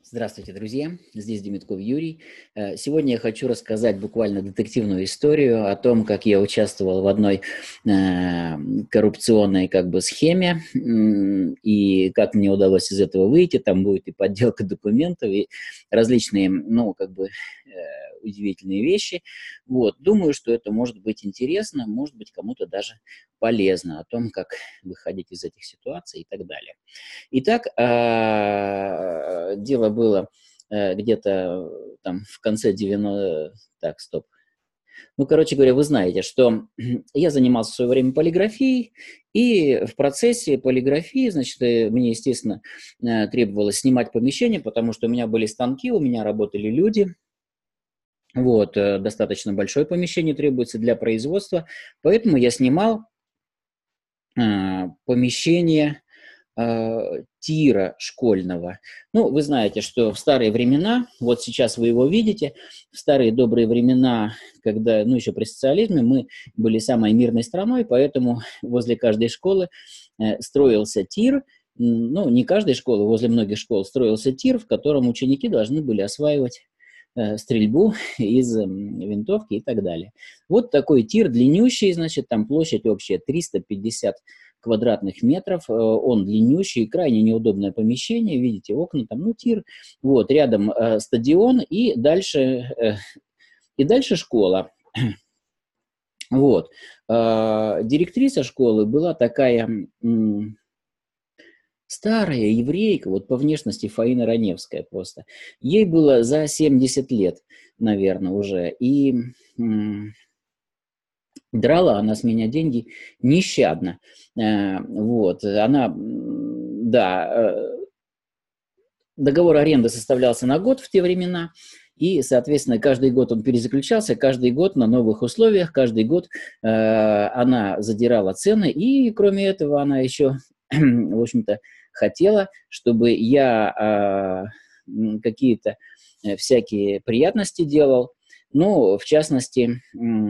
Здравствуйте, друзья! Здесь Демитков Юрий. Сегодня я хочу рассказать буквально детективную историю о том, как я участвовал в одной коррупционной схеме и как мне удалось из этого выйти. Там будет и подделка документов, и различные, удивительные вещи. Вот. Думаю, что это может быть интересно, может быть кому-то даже полезно о том, как выходить из этих ситуаций и так далее. Итак, дело было где-то там в конце 90... Так, стоп. Короче говоря, вы знаете, что я занимался в свое время полиграфией, и в процессе полиграфии, мне, естественно, требовалось снимать помещение, потому что у меня были станки, у меня работали люди. Вот, достаточно большое помещение требуется для производства, поэтому я снимал помещение тира школьного. Вы знаете, что в старые времена, вот сейчас вы его видите, в старые добрые времена, когда, еще при социализме, мы были самой мирной страной, поэтому возле каждой школы строился тир, не каждой школы, возле многих школ строился тир, в котором ученики должны были осваивать стрельбу из винтовки и так далее. Вот такой тир длиннющий, там площадь общая 350 квадратных метров, он длиннющий, крайне неудобное помещение, видите, окна, тир, вот, рядом стадион и дальше школа. Вот. Директриса школы была такая старая еврейка, вот по внешности Фаина Раневская просто. Ей было за 70 лет, наверное, уже, и драла она с меня деньги нещадно. Вот, она, договор аренды составлялся на год в те времена, и, соответственно, каждый год он перезаключался, каждый год на новых условиях, каждый год она задирала цены, и, кроме этого, она еще, в общем-то, хотела, чтобы я какие-то всякие приятности делал, в частности,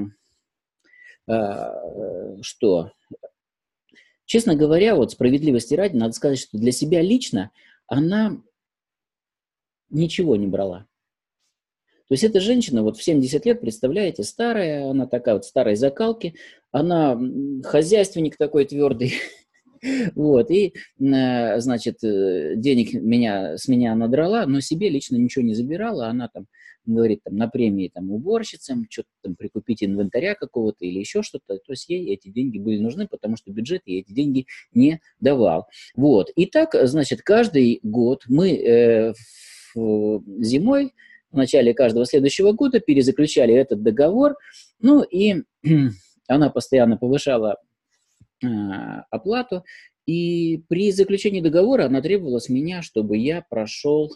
что? Честно говоря, вот справедливости ради, надо сказать, что для себя лично она ничего не брала. То есть эта женщина вот в 70 лет, представляете, старая, она такая вот старой закалки, она хозяйственник такой твердый, вот, и, денег с меня она драла, но себе лично ничего не забирала, она говорит, на премии уборщицам, что-то прикупить инвентаря какого-то или еще что-то, то есть ей эти деньги были нужны, потому что бюджет ей эти деньги не давал. Вот, и так, каждый год мы зимой, в начале каждого следующего года перезаключали этот договор, и она постоянно повышала оплату, и при заключении договора она требовала с меня, чтобы я прошел,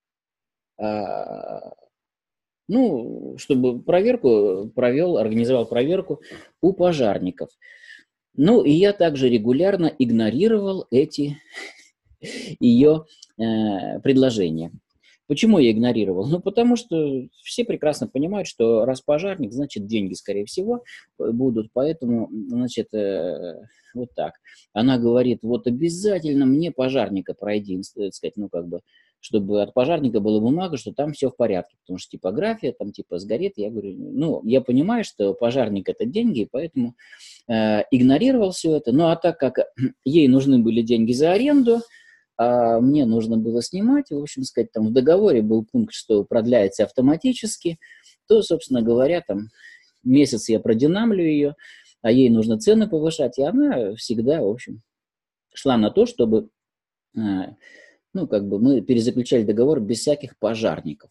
чтобы организовал проверку у пожарников. И я также регулярно игнорировал эти ее предложения. Почему я игнорировал? Потому что все прекрасно понимают, что раз пожарник, значит, деньги, скорее всего, будут. Поэтому, вот так. Она говорит, вот обязательно мне пожарника пройди, чтобы от пожарника была бумага, что там все в порядке, потому что типография сгорит. Я говорю, я понимаю, что пожарник – это деньги, поэтому игнорировал все это. А так как ей нужны были деньги за аренду, а мне нужно было снимать, в общем сказать, в договоре был пункт, что продляется автоматически, то, собственно говоря, месяц я продинамлю ее, а ей нужно цены повышать, и она всегда, в общем, шла на то, чтобы, мы перезаключали договор без всяких пожарников.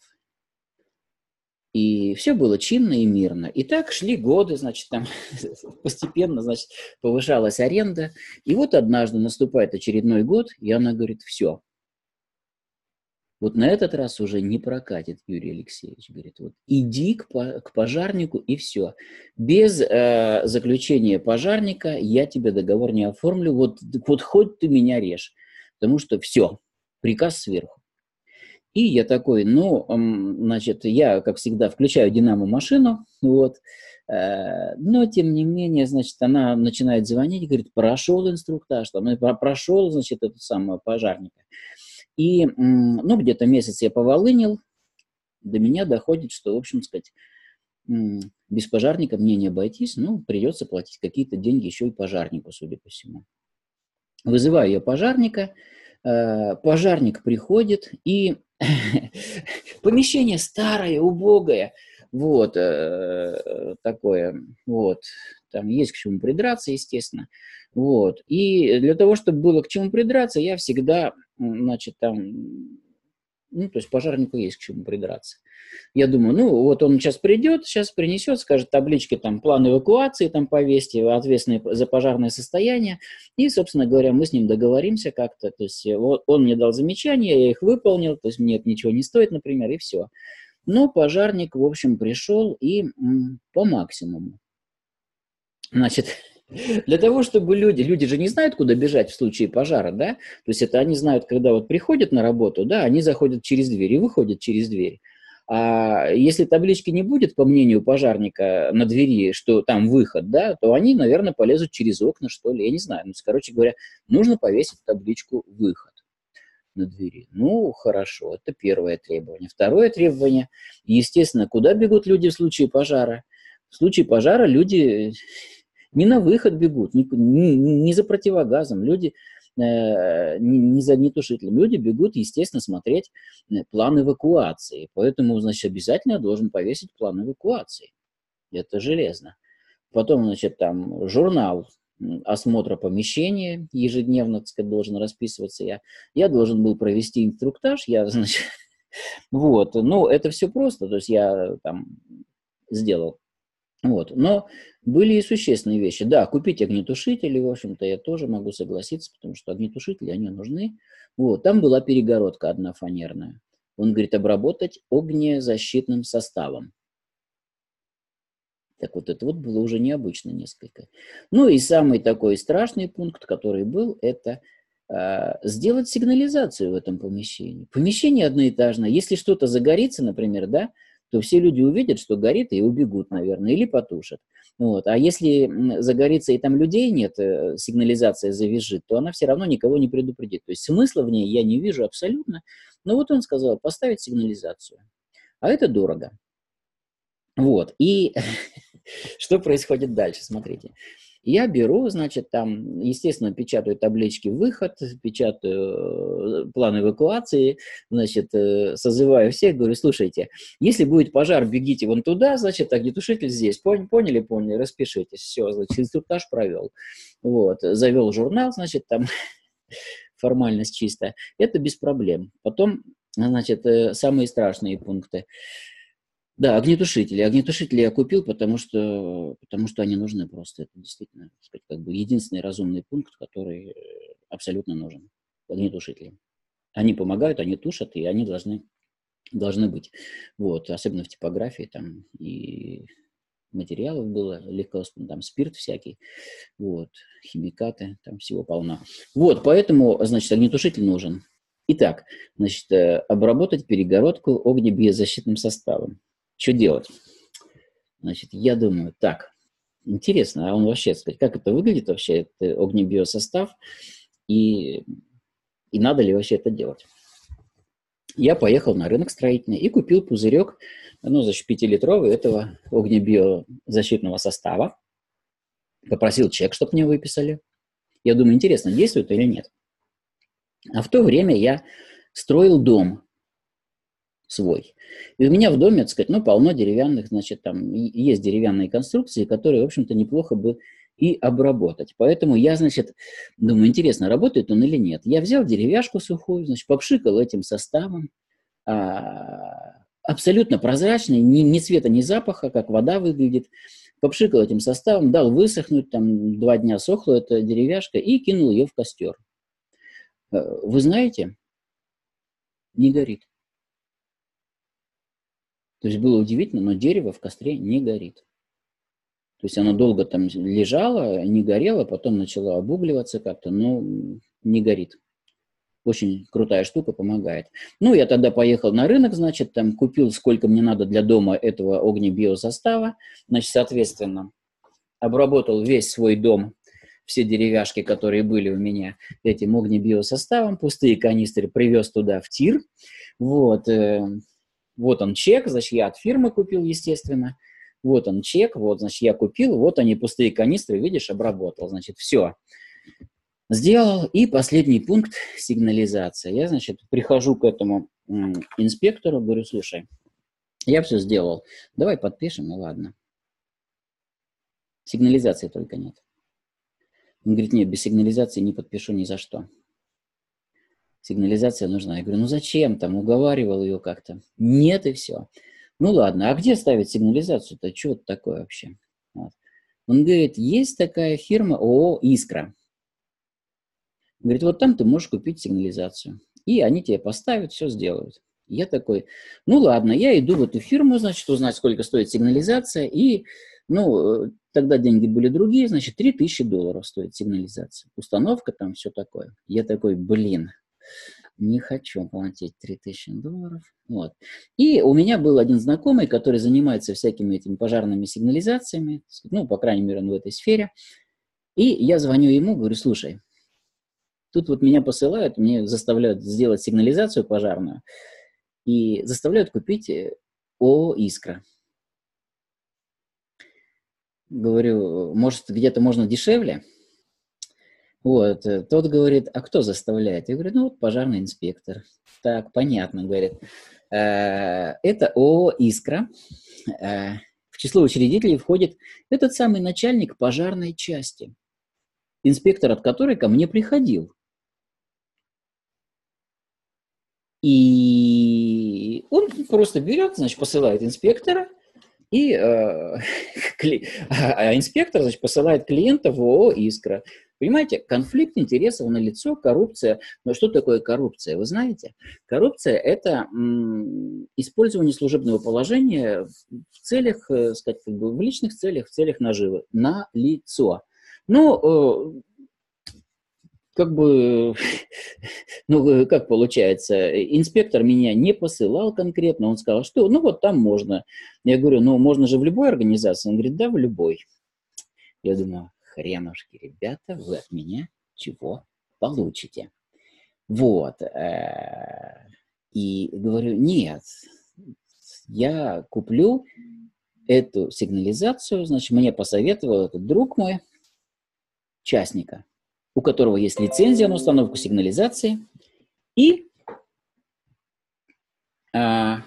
И все было чинно и мирно. И так шли годы, постепенно, повышалась аренда. И вот однажды наступает очередной год, и она говорит, все. Вот на этот раз уже не прокатит, Юрий Алексеевич. Говорит, вот иди к пожарнику и все. Без заключения пожарника я тебе договор не оформлю. Вот хоть ты меня режь. Потому что все, приказ сверху. И я такой, я, как всегда, включаю динамо-машину, вот, но, тем не менее, она начинает звонить и говорит, прошел инструктаж, прошел, этого самого пожарника. И, ну, где-то месяц я поволынил, до меня доходит, что, в общем сказать, без пожарника мне не обойтись, ну, придется платить какие-то деньги еще и пожарнику, судя по всему. Вызываю я пожарника, пожарник приходит, и помещение старое, убогое, вот, такое, вот, там есть к чему придраться, естественно, вот, и для того, чтобы было к чему придраться, я всегда, значит, там, ну, то есть пожарнику есть к чему придраться. Я думаю, ну, вот он сейчас придет, сейчас принесет, скажет, таблички, там, план эвакуации, там, повесьте, ответственный за пожарное состояние, и, собственно говоря, мы с ним договоримся как-то, то есть вот он мне дал замечания, я их выполнил, то есть мне это ничего не стоит, например, и все. Но пожарник, в общем, пришел и по максимуму. Значит, для того, чтобы люди же не знают, куда бежать в случае пожара, да, то есть это они знают, когда вот приходят на работу, да, они заходят через дверь и выходят через дверь. А если таблички не будет, по мнению пожарника, на двери, что там выход, да, то они, наверное, полезут через окна, что ли, я не знаю. Ну, короче говоря, нужно повесить табличку «выход» на двери. Ну, хорошо, это первое требование. Второе требование, естественно, куда бегут люди в случае пожара? В случае пожара люди не на выход бегут, не за противогазом, люди не за огнетушителем. Люди бегут, естественно, смотреть план эвакуации. Поэтому, значит, обязательно должен повесить план эвакуации. Это железно. Потом, значит, там журнал осмотра помещения ежедневно, так сказать, должен расписываться. Я должен был провести инструктаж, я, значит, вот, ну, это все просто, то есть я там сделал. Вот. Но были и существенные вещи. Да, купить огнетушители, в общем-то, я тоже могу согласиться, потому что огнетушители, они нужны. Вот. Там была перегородка одна фанерная. Он говорит, обработать огнезащитным составом. Так вот, это вот было уже необычно несколько. Ну и самый такой страшный пункт, который был, это сделать сигнализацию в этом помещении. Помещение одноэтажное. Если что-то загорится, например, да, то все люди увидят, что горит, и убегут, наверное, или потушат. Вот. А если загорится и там людей нет, сигнализация завизжит, то она все равно никого не предупредит. То есть смысла в ней я не вижу абсолютно. Но вот он сказал, поставить сигнализацию. А это дорого. Вот. И что происходит дальше? Смотрите. Я беру, значит, там, естественно, печатаю таблички «Выход», печатаю план эвакуации, значит, созываю всех, говорю, слушайте, если будет пожар, бегите вон туда, значит, огнетушитель здесь. Поняли, распишитесь. Все, значит, инструктаж провел. Вот, завел журнал, значит, там формальность чистая. Это без проблем. Потом, значит, самые страшные пункты. Да, огнетушители. Огнетушители я купил, потому что они нужны просто. Это действительно, так сказать, как бы единственный разумный пункт, который абсолютно нужен. Огнетушители. Они помогают, они тушат, и они должны быть. Вот, особенно в типографии там и материалов было легко, там спирт всякий, вот, химикаты, там всего полно. Вот, поэтому, значит, огнетушитель нужен. Итак, значит, обработать перегородку огнебиозащитным составом. Что делать? Значит, я думаю, так, интересно, а он вообще, сказать, как это выглядит вообще, это огнебиосостав, и надо ли вообще это делать? Я поехал на рынок строительный и купил пузырек, ну, значит, 5-литровый этого огнебиозащитного состава. Попросил чек, чтобы мне выписали. Я думаю, интересно, действует или нет. А в то время я строил дом свой. И у меня в доме, так сказать, ну, полно деревянных, значит, там есть деревянные конструкции, которые, в общем-то, неплохо бы и обработать. Поэтому я, значит, думаю, интересно, работает он или нет. Я взял деревяшку сухую, значит, попшикал этим составом, абсолютно прозрачный, ни цвета, ни запаха, как вода выглядит. Попшикал этим составом, дал высохнуть, там 2 дня сохла эта деревяшка и кинул ее в костер. Вы знаете, не горит. То есть было удивительно, но дерево в костре не горит. То есть оно долго там лежало, не горело, потом начало обугливаться как-то, но не горит. Очень крутая штука, помогает. Ну, я тогда поехал на рынок, значит, там купил, сколько мне надо для дома этого огнебиосостава. Значит, соответственно, обработал весь свой дом все деревяшки, которые были у меня, этим огнебиосоставом, пустые канистры привез туда в тир. Вот, вот он чек, значит, я от фирмы купил, естественно. Вот он чек, вот, значит, я купил, вот они пустые канистры, видишь, обработал. Значит, все. Сделал. И последний пункт – сигнализация. Я, значит, прихожу к этому инспектору, говорю, слушай, я все сделал, давай подпишем, и ладно. Сигнализации только нет. Он говорит, нет, без сигнализации не подпишу ни за что. Сигнализация нужна. Я говорю, ну зачем там, уговаривал ее как-то. Нет, и все. Ну ладно, а где ставить сигнализацию-то? Что это такое вообще? Вот. Он говорит, есть такая фирма ООО «Искра». Говорит, вот там ты можешь купить сигнализацию. И они тебе поставят, все сделают. Я такой, ну ладно, я иду в эту фирму, значит, узнать, сколько стоит сигнализация. И, ну, тогда деньги были другие, значит, $3000 стоит сигнализация. Установка там, все такое. Я такой, блин, не хочу платить $3000. Вот. И у меня был один знакомый, который занимается всякими этими пожарными сигнализациями, ну, по крайней мере, он в этой сфере. И я звоню ему, говорю, слушай, тут вот меня посылают, мне заставляют сделать сигнализацию пожарную и заставляют купить ООО «Искра». Говорю, может, где-то можно дешевле? Вот, тот говорит, а кто заставляет? Я говорю, ну вот пожарный инспектор. Так, понятно, говорит. Это ООО «Искра». В число учредителей входит этот самый начальник пожарной части, инспектор от которой ко мне приходил. И он просто берет, значит, посылает инспектора, и инспектор, значит, посылает клиента в ООО «Искра». Понимаете, конфликт интересов налицо, коррупция. Но что такое коррупция? Вы знаете, коррупция – это использование служебного положения в целях, сказать, как бы в личных целях, в целях наживы. Налицо. Но как бы, ну, как получается, инспектор меня не посылал конкретно, он сказал, что, ну, вот там можно. Я говорю, ну, можно же в любой организации? Он говорит, да, в любой. Я думаю, хренушки, ребята, вы от меня чего получите? Вот. И говорю, нет, я куплю эту сигнализацию, значит, мне посоветовал этот друг мой, частника, у которого есть лицензия на установку сигнализации, и я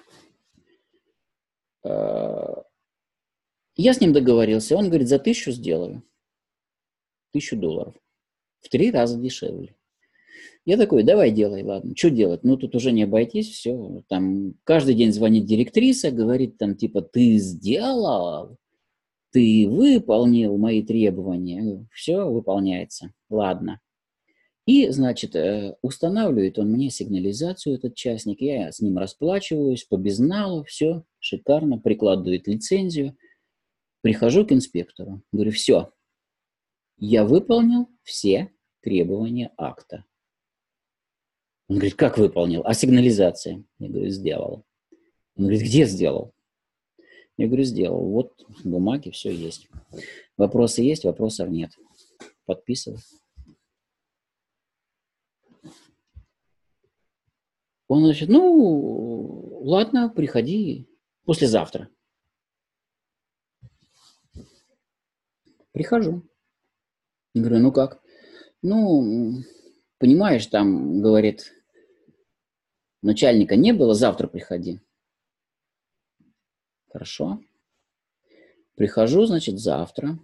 с ним договорился, он говорит, за 1000 сделаю, $1000, в 3 раза дешевле. Я такой, давай делай, ладно, что делать? Ну, тут уже не обойтись, все, там, каждый день звонит директриса, говорит там, типа, ты сделал, ты выполнил мои требования, все выполняется, ладно. И, значит, устанавливает он мне сигнализацию, этот частник, я с ним расплачиваюсь по безналу, все шикарно, прикладывает лицензию. Прихожу к инспектору, говорю, все, я выполнил все требования акта. Он говорит, как выполнил? А сигнализация? Я говорю, сделал. Он говорит, где сделал? Я говорю, сделал. Вот бумаги, все есть. Вопросы есть, вопросов нет. Подписывай. Он, значит, ну, ладно, приходи послезавтра. Прихожу. Я говорю, ну как? Ну, понимаешь, там, говорит, начальника не было, завтра приходи. Хорошо. Прихожу, значит, завтра.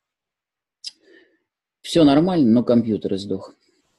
Все нормально, но компьютер издох.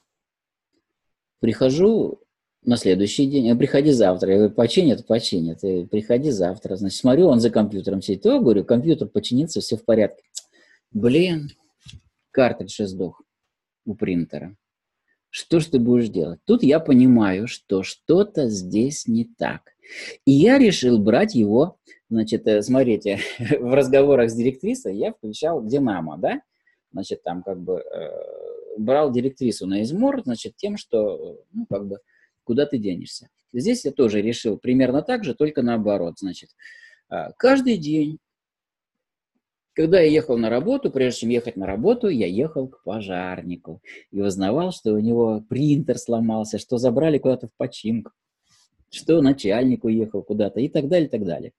Прихожу на следующий день, приходи завтра. Я говорю, починят, починят. Приходи завтра. Значит, смотрю, он за компьютером сидит. О, говорю, компьютер починится, все в порядке. Блин, картридж издох у принтера. Что ж ты будешь делать? Тут я понимаю, что что-то здесь не так. И я решил брать его, значит, смотрите, в разговорах с директрисой я включал «Динамо», да? Значит, там как бы брал директрису на измор, значит, тем, что, ну, как бы, куда ты денешься. Здесь я тоже решил примерно так же, только наоборот, значит. Каждый день Когда я ехал на работу, прежде чем ехать на работу, я ехал к пожарнику и узнавал, что у него принтер сломался, что забрали куда-то в починку, что начальник уехал куда-то и так далее, и так далее.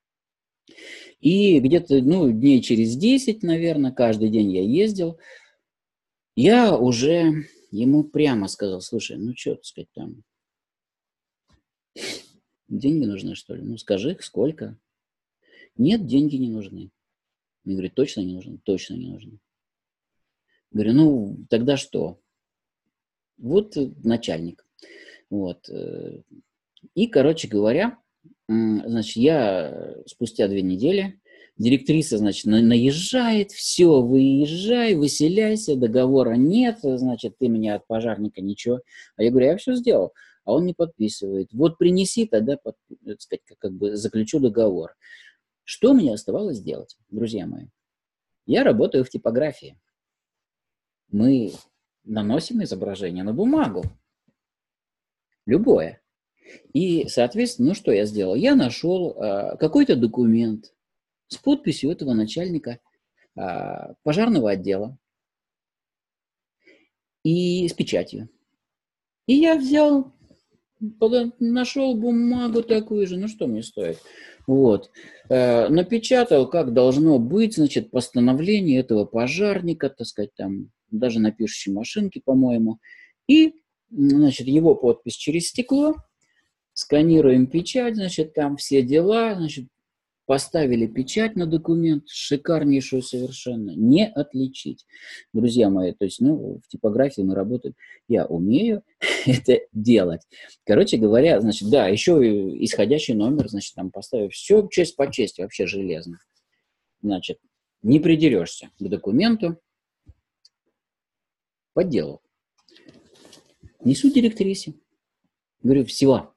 И где-то, ну, дней через 10, наверное, каждый день я ездил, я уже ему прямо сказал: слушай, ну что, так сказать, там, деньги нужны, что ли? Ну, скажи, сколько? Нет, деньги не нужны. Я говорю, точно не нужны? Точно не нужны. Говорю, ну, тогда что? Вот начальник. Вот. И, короче говоря, значит, я спустя 2 недели, директриса, значит, наезжает, все, выезжай, выселяйся, договора нет, значит, ты мне от пожарника ничего. А я говорю, я все сделал, а он не подписывает. Вот принеси, тогда, так сказать, как бы заключу договор. Что мне оставалось делать, друзья мои? Я работаю в типографии. Мы наносим изображение на бумагу. Любое. И, соответственно, ну что я сделал? Я нашел какой-то документ с подписью этого начальника пожарного отдела и с печатью. И я взял, нашел бумагу такую же, ну что мне стоит. Вот. Напечатал, как должно быть, значит, постановление этого пожарника, так сказать, там, даже на пишущей машинке, по-моему. И, значит, его подпись через стекло. Сканируем печать, значит, там все дела, значит, поставили печать на документ, шикарнейшую совершенно, не отличить. Друзья мои, то есть, ну, в типографии мы работаем, я умею это делать. Короче говоря, значит, да, еще исходящий номер, значит, там поставив все честь по чести, вообще железно. Значит, не придерешься к документу, подделал. Несу директрисе. Говорю, все,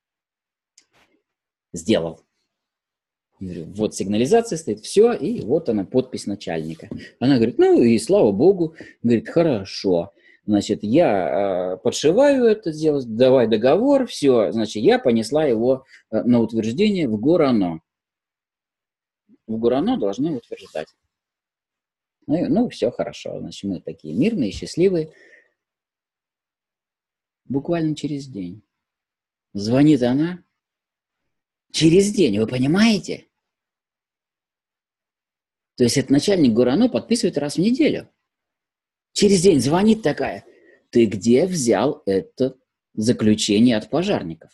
сделал. Я говорю, вот сигнализация стоит, все, и вот она, подпись начальника. Она говорит, ну и слава богу, говорит, хорошо. Значит, я подшиваю это дело, давай договор, все, значит, я понесла его на утверждение в ГОРАНО. В ГОРАНО должны утверждать. Ну, все хорошо, значит, мы такие мирные, счастливые. Буквально через день звонит она. Через день, вы понимаете? То есть это начальник ГОРАНО подписывает раз в неделю. Через день звонит такая: ты где взял это заключение от пожарников?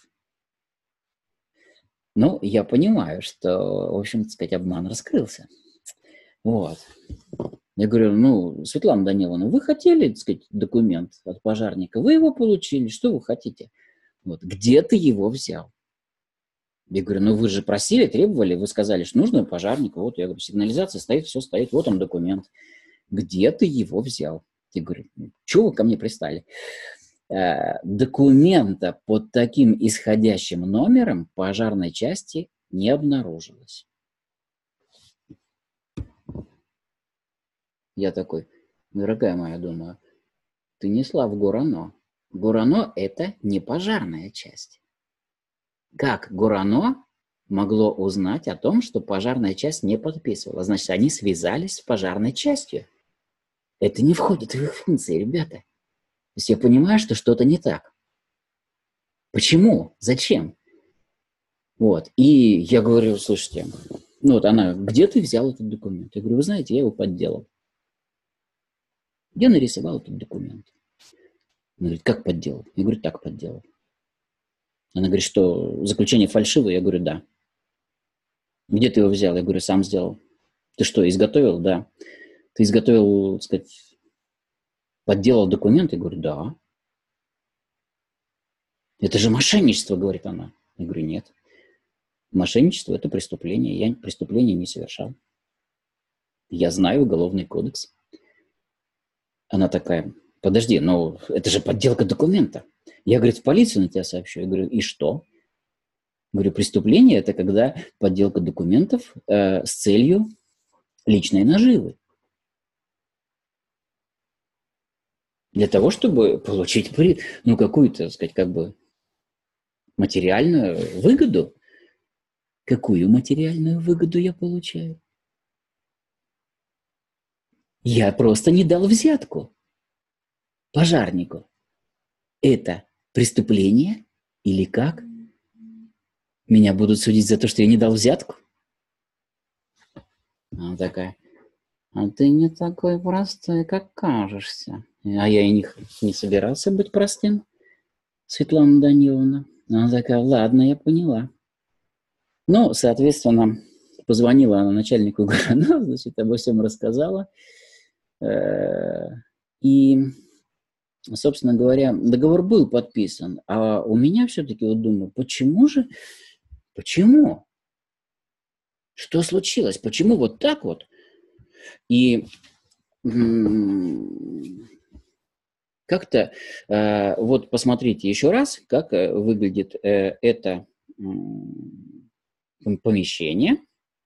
Ну, я понимаю, что, в общем, так сказать, обман раскрылся. Вот. Я говорю, ну, Светлана Даниловна, вы хотели, так сказать, документ от пожарника? Вы его получили, что вы хотите? Вот. Где ты его взял? Я говорю, ну вы же просили, требовали, вы сказали, что нужно пожарника. Вот, я говорю, сигнализация стоит, все стоит, вот он документ. Где ты его взял? Я говорю, чего вы ко мне пристали? Документа под таким исходящим номером пожарной части не обнаружилось. Я такой, дорогая моя, думаю, ты несла в ГОРАНО. ГОРАНО – это не пожарная часть. Как ГОРАНО могло узнать о том, что пожарная часть не подписывала? Значит, они связались с пожарной частью. Это не входит в их функции, ребята. То есть я понимаю, что что-то не так. Почему? Зачем? Вот. И я говорю, слушайте, ну вот она, где ты взял этот документ? Я говорю, вы знаете, я его подделал. Я нарисовал этот документ. Она говорит, как подделал? Я говорю, так подделал. Она говорит, что заключение фальшивое? Я говорю, да. Где ты его взял? Я говорю, сам сделал. Ты что, изготовил? Да. Ты изготовил, так сказать, подделал документ? Я говорю, да. Это же мошенничество, говорит она. Я говорю, нет. Мошенничество – это преступление. Я преступление не совершал. Я знаю уголовный кодекс. Она такая, подожди, но это же подделка документа. Я, говорит, в полицию на тебя сообщу. Я говорю, и что? Говорю, преступление – это когда подделка документов с целью личной наживы. Для того, чтобы получить, ну, какую-то, так сказать, как бы материальную выгоду. Какую материальную выгоду я получаю? Я просто не дал взятку пожарнику. Это преступление или как? Меня будут судить за то, что я не дал взятку? Она такая: а ты не такой простой, как кажешься. А я и не собирался быть простым, Светлана Даниловна. Она такая: ладно, я поняла. Ну, соответственно, позвонила она начальнику ГРАНА, значит, обо всем рассказала. И, собственно говоря, договор был подписан. А у меня все-таки, вот думаю, почему же, почему? Что случилось? Почему вот так вот? И как-то вот посмотрите еще раз, как выглядит это помещение.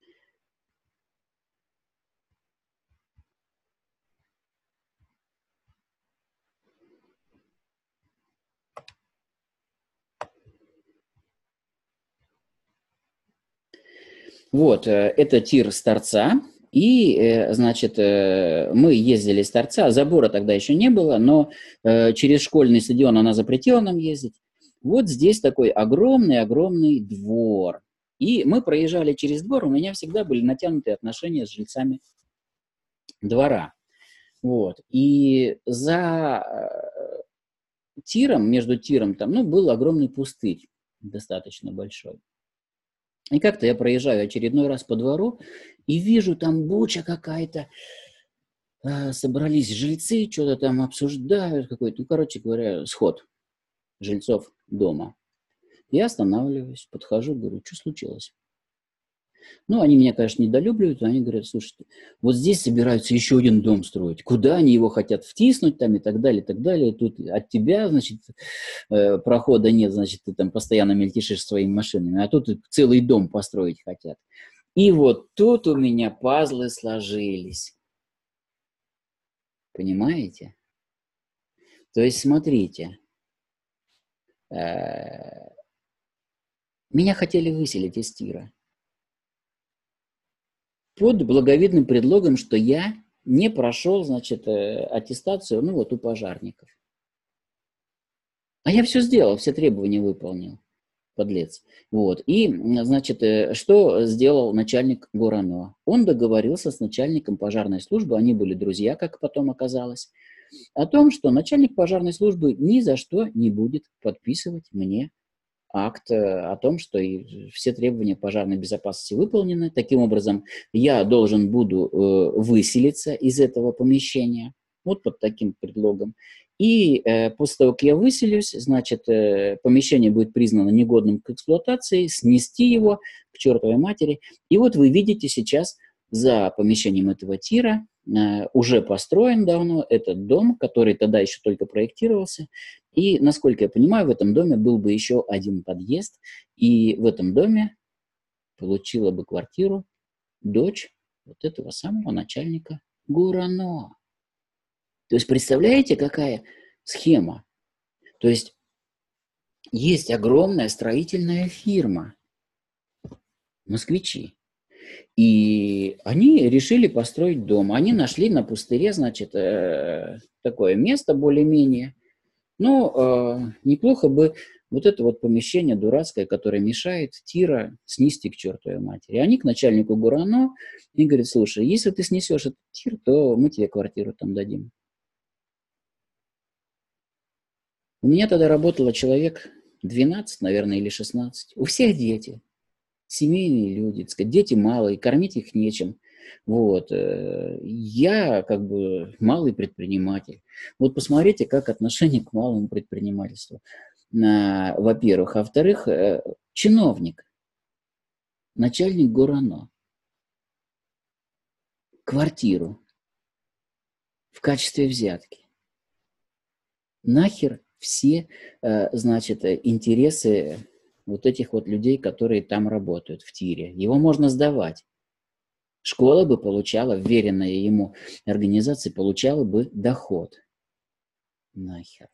Вот, это тир с торца. И, значит, мы ездили с торца. Забора тогда еще не было, но через школьный стадион она запретила нам ездить. Вот здесь такой огромный-огромный двор. И мы проезжали через двор, у меня всегда были натянутые отношения с жильцами двора. Вот. И за тиром, между тиром там, ну, был огромный пустырь, достаточно большой. И как-то я проезжаю очередной раз по двору и вижу, там буча какая-то, собрались жильцы, что-то там обсуждают, какой-то, ну, короче говоря, сход жильцов дома. Я останавливаюсь, подхожу, говорю: что случилось? Ну, они меня, конечно, недолюбливают, они говорят: слушайте, вот здесь собираются еще один дом строить. Куда они его хотят втиснуть там и так далее, и так далее. Тут от тебя, значит, прохода нет, значит, ты там постоянно мельтешишь своими машинами, а тут целый дом построить хотят. И вот тут у меня пазлы сложились. Понимаете? То есть, смотрите, меня хотели выселить из тира под благовидным предлогом, что я не прошел, значит, аттестацию, ну, вот у пожарников. А я все сделал, все требования выполнил, подлец. Вот. И, значит, что сделал начальник ГОРАНО? Он договорился с начальником пожарной службы, они были друзья, как потом оказалось, о том, что начальник пожарной службы ни за что не будет подписывать мне акт о том, что все требования пожарной безопасности выполнены. Таким образом, я должен буду выселиться из этого помещения, вот под таким предлогом. И после того, как я выселюсь, значит, помещение будет признано негодным к эксплуатации, снести его к чертовой матери. И вот вы видите сейчас за помещением этого тира уже построен давно этот дом, который тогда еще только проектировался. И, насколько я понимаю, в этом доме был бы еще один подъезд, и в этом доме получила бы квартиру дочь вот этого самого начальника ГУРАНО. То есть, представляете, какая схема? То есть огромная строительная фирма, москвичи, и они решили построить дом. Они нашли на пустыре, значит, такое место более-менее. Но неплохо бы вот это вот помещение дурацкое, которое мешает тира, снести к чертовой матери. Они к начальнику ГУРАНО и говорят: слушай, если ты снесешь этот тир, то мы тебе квартиру там дадим. У меня тогда работало человек 12, наверное, или 16. У всех дети. Семейные люди, так сказать, дети малые, кормить их нечем. Вот. Я как бы малый предприниматель. Вот посмотрите, как отношение к малому предпринимательству. Во-первых. А во-вторых, чиновник, начальник ГОРАНО, квартиру в качестве взятки. Нахер все, значит, интересы вот этих вот людей, которые там работают в тире. Его можно сдавать. Школа бы получала, вверенная ему организация, получала бы доход. Нахер.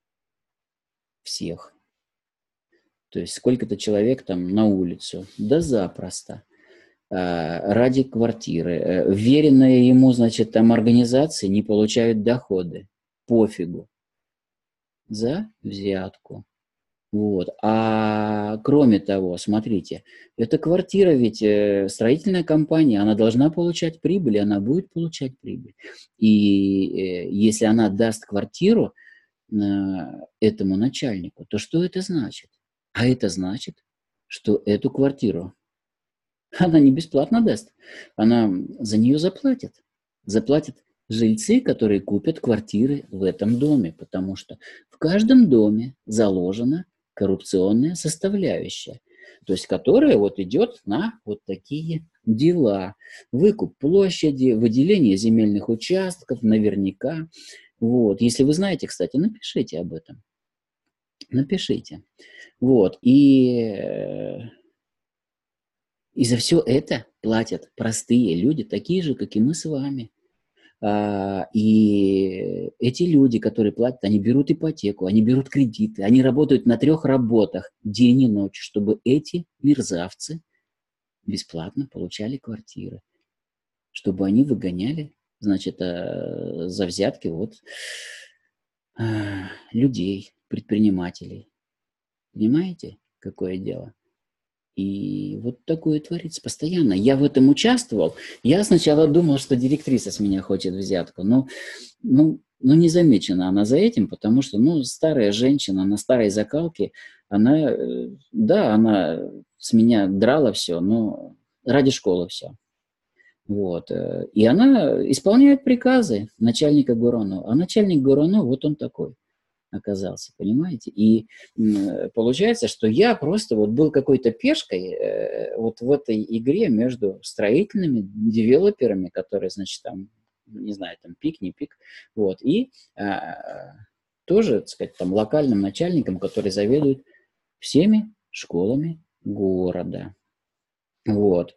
Всех. То есть сколько-то человек там на улицу. Да запросто. ради квартиры. Веренные ему, значит, там организации не получают доходы. Пофигу. За взятку. Вот. А кроме того, смотрите, эта квартира ведь строительная компания, она должна получать прибыль, и она будет получать прибыль. И если она даст квартиру этому начальнику, то что это значит? А это значит, что эту квартиру она не бесплатно даст, она за нее заплатит. Заплатят жильцы, которые купят квартиры в этом доме, потому что в каждом доме заложена коррупционная составляющая, то есть которая вот идет на вот такие дела. Выкуп площади, выделение земельных участков, наверняка. Вот. Если вы знаете, кстати, напишите об этом. Напишите. Вот. И за все это платят простые люди, такие же, как и мы с вами. И эти люди, которые платят, они берут ипотеку, они берут кредиты, они работают на 3 работах день и ночь, чтобы эти мерзавцы бесплатно получали квартиры, чтобы они выгоняли, значит, за взятки вот людей, предпринимателей. Понимаете, какое дело? И вот такое творится постоянно. Я в этом участвовал. Я сначала думал, что директриса с меня хочет взятку. Но не замечена она за этим, потому что, старая женщина на старой закалке, она с меня драла все, но ради школы все. Вот. И она исполняет приказы начальника ГУРОНО. А начальник ГУРОНО, вот он такой оказался, понимаете? И получается, что я просто вот был какой-то пешкой вот в этой игре между строительными девелоперами, которые, значит, там, не знаю, там пик, не пик, вот, и тоже, так сказать, там локальным начальником, который заведует всеми школами города. Вот.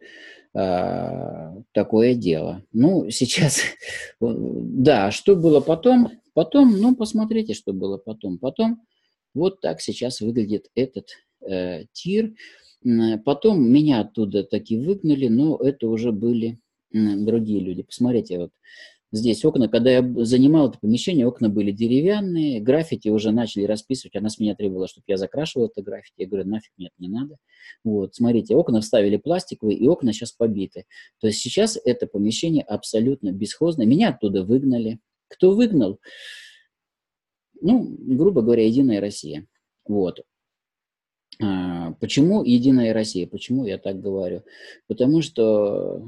Такое дело. Сейчас, да, что было потом? Потом, посмотрите, что было потом. Потом вот так сейчас выглядит этот тир. Потом меня оттуда таки выгнали, но это уже были другие люди. Посмотрите, вот здесь окна, когда я занимал это помещение, окна были деревянные, граффити уже начали расписывать, она с меня требовала, чтобы я закрашивал это граффити. Я говорю, нафиг, нет, не надо. Вот, смотрите, окна вставили пластиковые, и окна сейчас побиты. То есть сейчас это помещение абсолютно бесхозное. Меня оттуда выгнали. Кто выгнал? Грубо говоря, Единая Россия. Вот. Почему Единая Россия? Почему я так говорю? Потому что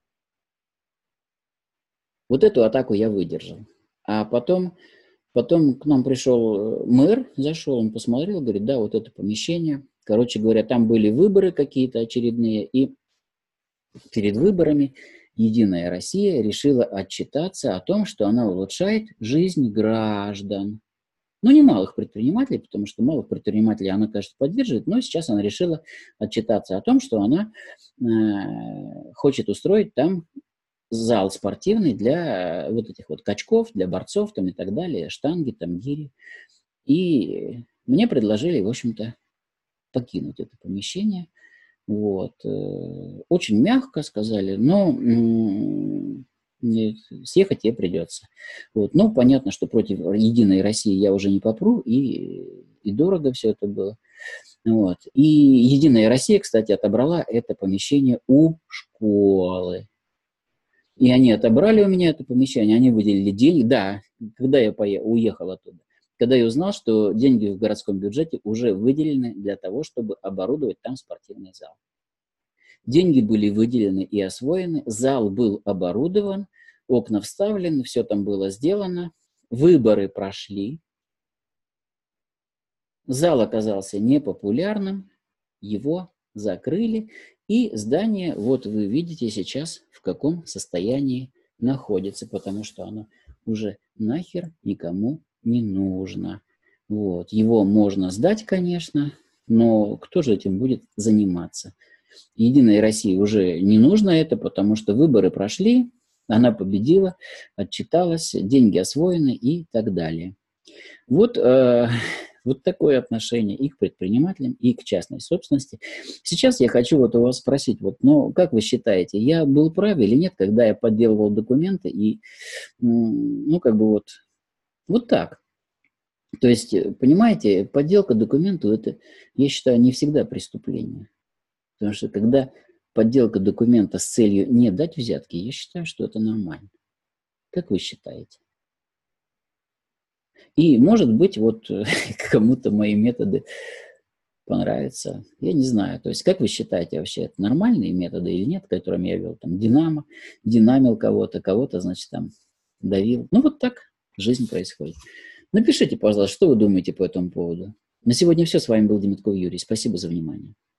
вот эту атаку я выдержал. А потом к нам пришел мэр, зашел, он посмотрел, говорит, да, вот это помещение. Короче говоря, там были выборы какие-то очередные, и перед выборами Единая Россия решила отчитаться о том, что она улучшает жизнь граждан. Не малых предпринимателей, потому что малых предпринимателей она, конечно, поддерживает, но сейчас она решила отчитаться о том, что она хочет устроить там зал спортивный для вот этих вот качков, для борцов там и так далее, штанги, там, гири. И мне предложили, в общем-то, покинуть это помещение. Вот. Очень мягко сказали, но съехать тебе придется. Вот. Понятно, что против Единой России я уже не попру, и дорого все это было. Вот. И Единая Россия, кстати, отобрала это помещение у школы. И они отобрали у меня это помещение, они выделили деньги. Да, когда я уехал оттуда, когда я узнал, что деньги в городском бюджете уже выделены для того, чтобы оборудовать там спортивный зал. Деньги были выделены и освоены, зал был оборудован, окна вставлены, все там было сделано, выборы прошли, зал оказался непопулярным, его закрыли, и здание, вот вы видите сейчас, в каком состоянии находится, потому что оно уже нахер никому не нужно. Вот. Его можно сдать, конечно, но кто же этим будет заниматься? Единой России уже не нужно это, потому что выборы прошли, она победила, отчиталась, деньги освоены и так далее. Вот Вот такое отношение и к предпринимателям, и к частной собственности. Сейчас я хочу вот у вас спросить, вот, ну, как вы считаете, я был прав или нет, когда я подделывал документы и, ну, как бы вот так. То есть, понимаете, подделка документов, это, я считаю, не всегда преступление. Потому что когда подделка документа с целью не дать взятки, я считаю, что это нормально. Как вы считаете? И, может быть, вот кому-то мои методы понравятся. Я не знаю. То есть, как вы считаете вообще, это нормальные методы или нет, которыми я вел? Там, динамил кого-то, кого-то, значит, там, давил. Ну, вот так жизнь происходит. Напишите, пожалуйста, что вы думаете по этому поводу. На сегодня все. С вами был Демитков Юрий. Спасибо за внимание.